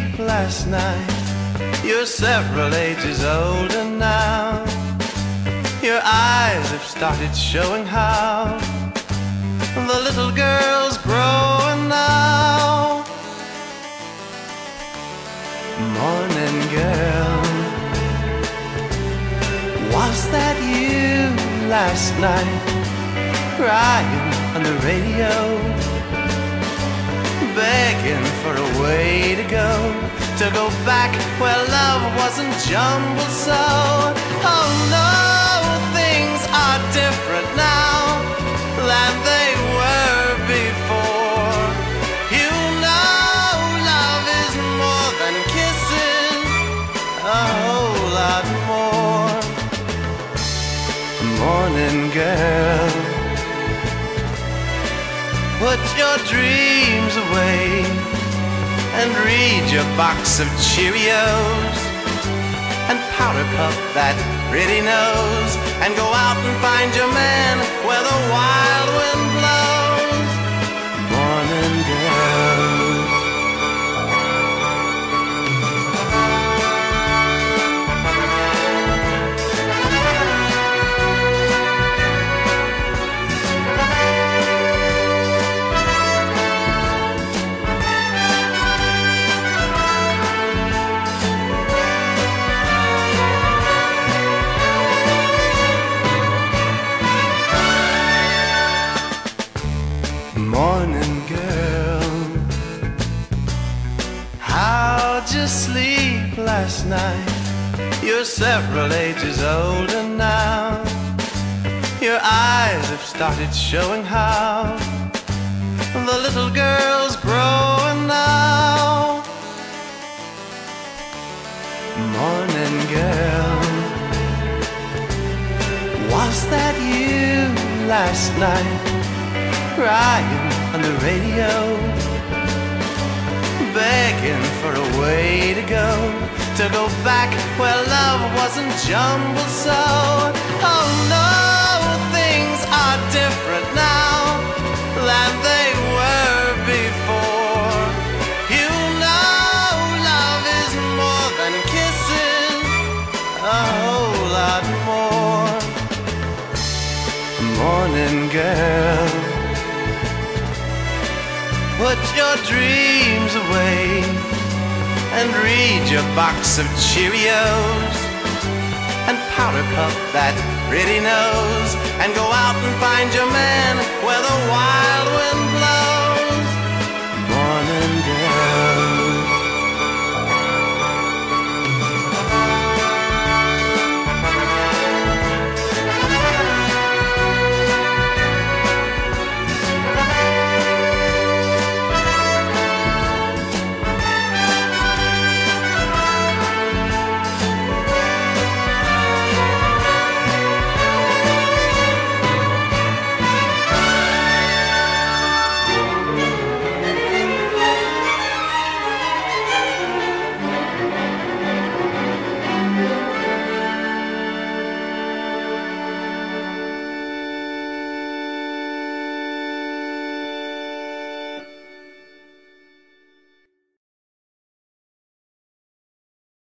asleep last night. You're several ages older now. Your eyes have started showing how the little girl's growing now. Morning girl, was that you last night, crying on the radio, begging for a way to go back where love wasn't jumbled so? Oh no, things are different now than they were before. You know love is more than kisses, a whole lot more. Morning girl, put your dreams away and read your box of Cheerios and powder puff that pretty nose and go out and find your man where the wild wind blows. Morning girl. Morning girl, how'd you sleep last night? You're several ages older now. Your eyes have started showing how the little girl's growing now. Morning girl, was that you last night, crying on the radio, begging for a way to go back where love wasn't jumbled so? Oh no, things are different now than they were before. You know love is more than kisses, a whole lot more. Morning girl, put your dreams away and read your box of Cheerios and powder puff that pretty nose and go out and find your man where the wild wind blows. Morning girl.